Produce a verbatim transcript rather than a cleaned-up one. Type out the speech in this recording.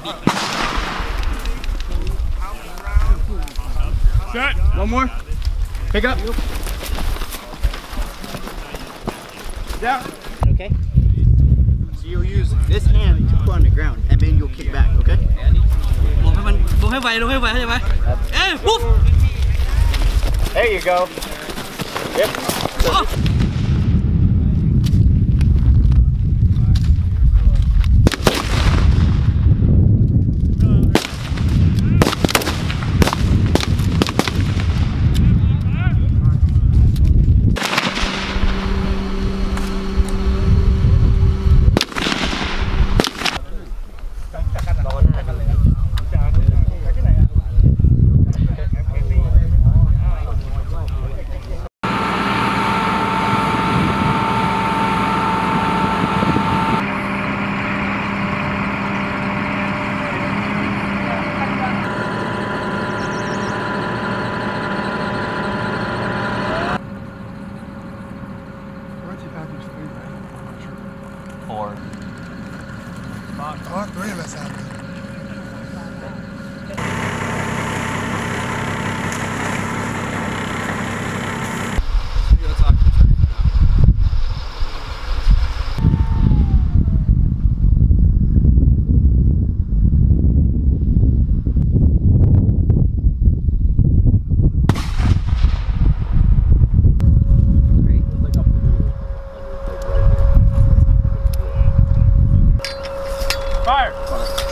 Set. One more. Pick up. Down. Okay. So you'll use this hand to put on the ground, and then you'll kick back. Okay. There you go. Yep. Oh. Four. All three of us have it. Fire!